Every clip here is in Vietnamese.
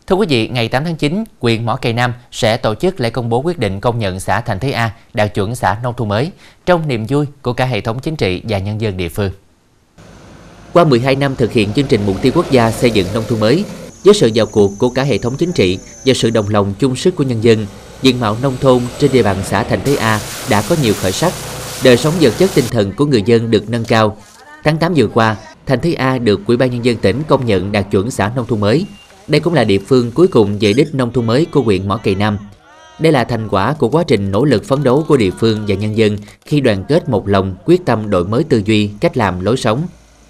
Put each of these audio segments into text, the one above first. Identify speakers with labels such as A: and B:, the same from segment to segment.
A: Thưa quý vị, ngày 8 tháng 9, huyện Mỏ Cày Nam sẽ tổ chức lễ công bố quyết định công nhận xã Thành Thới A đạt chuẩn xã nông thôn mới, trong niềm vui của cả hệ thống chính trị và nhân dân địa phương. Qua 12 năm thực hiện chương trình mục tiêu quốc gia xây dựng nông thôn mới, với sự vào cuộc của cả hệ thống chính trị và sự đồng lòng chung sức của nhân dân, diện mạo nông thôn trên địa bàn xã Thành Thới A đã có nhiều khởi sắc, đời sống vật chất tinh thần của người dân được nâng cao. Tháng 8 vừa qua, Thành Thới A được Ủy ban Nhân dân tỉnh công nhận đạt chuẩn xã nông thôn mới. Đây cũng là địa phương cuối cùng về đích nông thôn mới của huyện Mỏ Cày Nam. Đây là thành quả của quá trình nỗ lực phấn đấu của địa phương và nhân dân khi đoàn kết một lòng, quyết tâm đổi mới tư duy, cách làm, lối sống.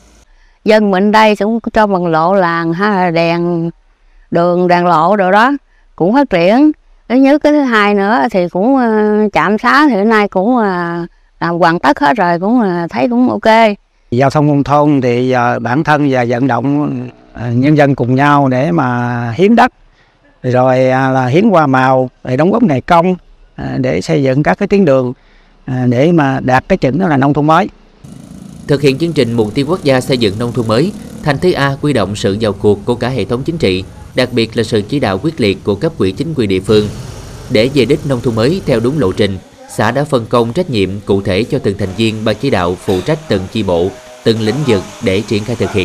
B: Dân mình đây cũng cho bằng lộ làng, đèn đường, đèn lộ đồ đó cũng phát triển. Thứ nhất, cái thứ hai nữa thì cũng trạm xá thì hôm nay cũng làm hoàn tất hết rồi, cũng thấy cũng ok.
C: Giao thông nông thôn thì bản thân và vận động nhân dân cùng nhau để mà hiến đất, rồi là hiến hoa màu, để đóng góp ngày công để xây dựng các cái tuyến đường để mà đạt cái chuẩn đó là nông thôn mới.
A: Thực hiện chương trình mục tiêu quốc gia xây dựng nông thôn mới, Thành Thới A huy động sự vào cuộc của cả hệ thống chính trị, đặc biệt là sự chỉ đạo quyết liệt của cấp ủy chính quyền địa phương. Để về đích nông thôn mới theo đúng lộ trình, xã đã phân công trách nhiệm cụ thể cho từng thành viên ban chỉ đạo phụ trách từng chi bộ, từng lĩnh vực để triển khai thực hiện.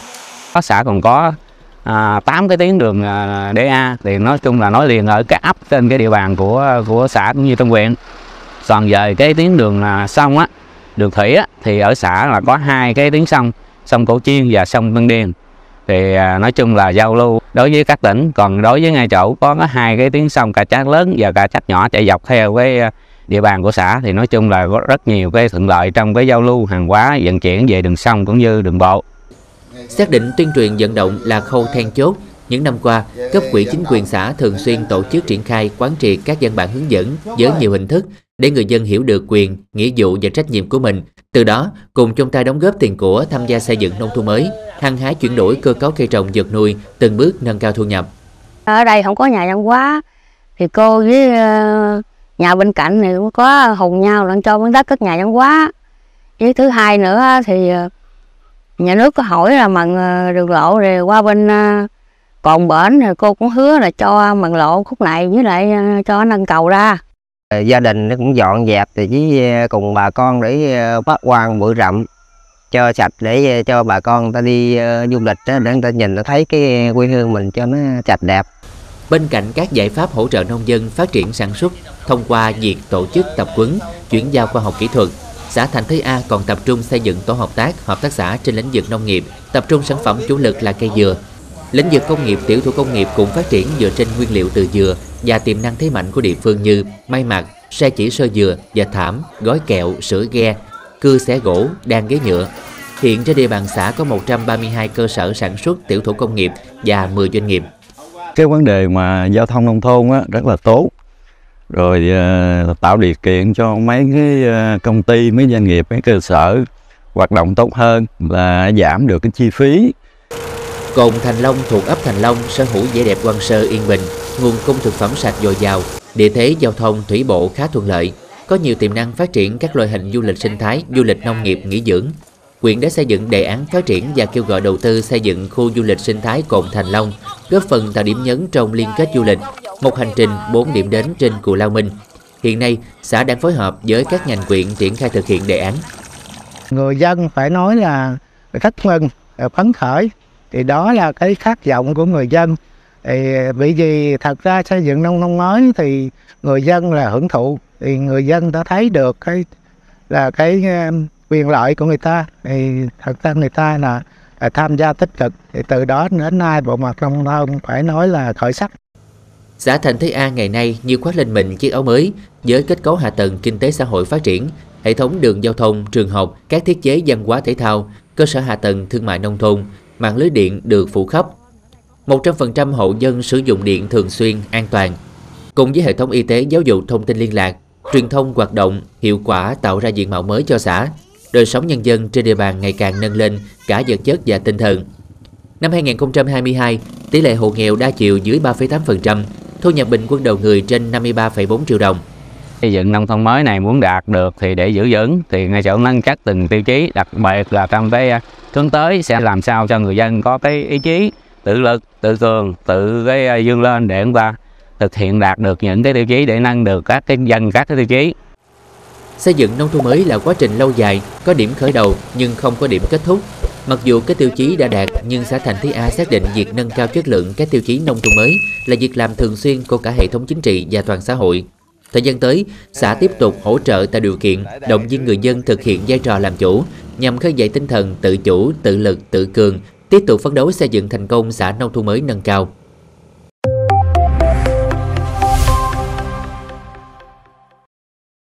D: Xã còn có 8 cái tuyến đường DA thì nói chung là nối liền ở các ấp trên cái địa bàn của xã cũng như trong huyện. Còn về cái tuyến đường sông á, đường thủy á, thì ở xã là có 2 cái tuyến sông, sông Cổ Chiên và sông Tân Điền. Thì nói chung là giao lưu đối với các tỉnh. Còn đối với ngay chỗ có 2 cái tuyến sông Cà Chát lớn và Cà Chát nhỏ chạy dọc theo cái địa bàn của xã, thì nói chung là có rất nhiều cái thuận lợi trong cái giao lưu hàng hóa vận chuyển về đường sông cũng như đường bộ.
A: Xác định tuyên truyền vận động là khâu then chốt. Những năm qua, cấp ủy chính quyền xã thường xuyên tổ chức triển khai quán triệt các văn bản hướng dẫn với nhiều hình thức để người dân hiểu được quyền, nghĩa vụ và trách nhiệm của mình. Từ đó, cùng chung tay đóng góp tiền của tham gia xây dựng nông thôn mới, hăng hái chuyển đổi cơ cấu cây trồng vật nuôi, từng bước nâng cao thu nhập.
B: Ở đây không có nhà văn hóa, thì cô với nhà bên cạnh thì cũng có hùng nhau lên cho miếng đất cất nhà văn hóa. Với thứ hai nữa thì nhà nước có hỏi là mần đường lộ rồi qua bên Cồn Bển, rồi cô cũng hứa là cho mần lộ khúc này với lại cho nâng cầu ra.
E: Gia đình nó cũng dọn dẹp thì với cùng bà con để phát quang bụi rậm cho sạch để cho bà con người ta đi du lịch đó, để người ta nhìn, ta thấy cái quê hương mình cho nó sạch đẹp.
A: Bên cạnh các giải pháp hỗ trợ nông dân phát triển sản xuất thông qua việc tổ chức tập huấn, chuyển giao khoa học kỹ thuật, xã Thành Thới A còn tập trung xây dựng tổ hợp tác xã trên lĩnh vực nông nghiệp, tập trung sản phẩm chủ lực là cây dừa. Lĩnh vực công nghiệp, tiểu thủ công nghiệp cũng phát triển dựa trên nguyên liệu từ dừa và tiềm năng thế mạnh của địa phương như may mặc, sa chỉ sơ dừa và thảm, gói kẹo, sữa ghe, cưa xẻ gỗ, đan ghế nhựa. Hiện trên địa bàn xã có 132 cơ sở sản xuất tiểu thủ công nghiệp và 10 doanh nghiệp.
F: Cái vấn đề mà giao thông nông thôn á, rất là tốt. Rồi tạo điều kiện cho mấy cái công ty, mấy doanh nghiệp, mấy cơ sở hoạt động tốt hơn, là giảm được cái chi phí.
A: Cồn Thành Long thuộc ấp Thành Long sở hữu vẻ đẹp hoang sơ yên bình, nguồn cung thực phẩm sạch dồi dào, địa thế giao thông thủy bộ khá thuận lợi, có nhiều tiềm năng phát triển các loại hình du lịch sinh thái, du lịch nông nghiệp nghỉ dưỡng. Huyện đã xây dựng đề án phát triển và kêu gọi đầu tư xây dựng khu du lịch sinh thái Cồn Thành Long, góp phần tạo điểm nhấn trong liên kết du lịch, một hành trình 4 điểm đến trên Cù Lao Minh. Hiện nay, xã đang phối hợp với các ngành huyện triển khai thực hiện đề án.
C: Người dân phải nói là rất mừng, phấn khởi, thì đó là cái khát vọng của người dân. Thì bởi vì thật ra xây dựng nông thôn mới thì người dân là hưởng thụ, thì người dân đã thấy được cái quyền lợi của người ta, thì thật ra người ta là tham gia tích cực, thì từ đó đến nay bộ mặt nông thôn phải nói là khởi sắc.
A: Xã Thành Thới A ngày nay như khoác lên mình chiếc áo mới với kết cấu hạ tầng kinh tế xã hội phát triển, hệ thống đường giao thông, trường học, các thiết chế văn hóa thể thao, cơ sở hạ tầng thương mại nông thôn, mạng lưới điện được phủ khắp. 100% hộ dân sử dụng điện thường xuyên, an toàn. Cùng với hệ thống y tế, giáo dục, thông tin liên lạc, truyền thông hoạt động hiệu quả tạo ra diện mạo mới cho xã. Đời sống nhân dân trên địa bàn ngày càng nâng lên cả vật chất và tinh thần. Năm 2022, tỷ lệ hộ nghèo đa chiều dưới 3,8%, thu nhập bình quân đầu người trên 53,4 triệu đồng.
D: Xây dựng nông thôn mới này muốn đạt được thì để giữ vững thì ngay chỗ nâng chất từng tiêu chí, đặc biệt là trong cái hướng tới sẽ làm sao cho người dân có cái ý chí tự lực, tự cường, tự cái vươn lên để chúng ta thực hiện đạt được những cái tiêu chí để nâng được các cái tiêu chí.
A: Xây dựng nông thôn mới là quá trình lâu dài, có điểm khởi đầu nhưng không có điểm kết thúc. Mặc dù các tiêu chí đã đạt, nhưng xã Thành Thới A xác định việc nâng cao chất lượng các tiêu chí nông thôn mới là việc làm thường xuyên của cả hệ thống chính trị và toàn xã hội. Thời gian tới, xã tiếp tục hỗ trợ tạo điều kiện, động viên người dân thực hiện vai trò làm chủ, nhằm khơi dậy tinh thần tự chủ, tự lực, tự cường, tiếp tục phấn đấu xây dựng thành công xã nông thôn mới nâng cao.